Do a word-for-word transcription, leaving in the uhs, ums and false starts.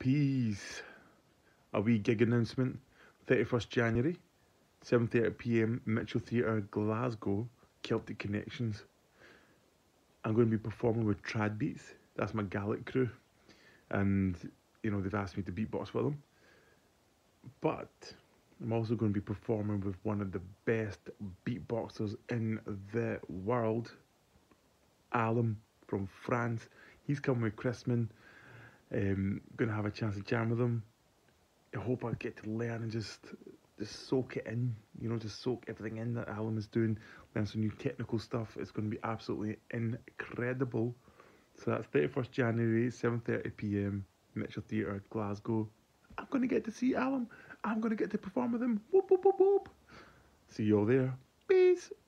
Peace. A wee gig announcement. thirty-first January, seven thirty p m, Mitchell Theatre, Glasgow, Celtic Connections. I'm going to be performing with Trad Beats. That's my Gaelic crew. And, you know, they've asked me to beatbox with them. But I'm also going to be performing with one of the best beatboxers in the world, Alum from France. He's coming with Chrisman. Um, going to have a chance to jam with him. I hope I get to learn and just just soak it in, you know, just soak everything in that Alum is doing, learn some new technical stuff. It's going to be absolutely incredible. So that's thirty-first January, seven thirty p m, Mitchell Theatre, Glasgow. I'm going to get to see Alum. I'm going to get to perform with him. Whoop, whoop, whoop, whoop. See you all there. Peace.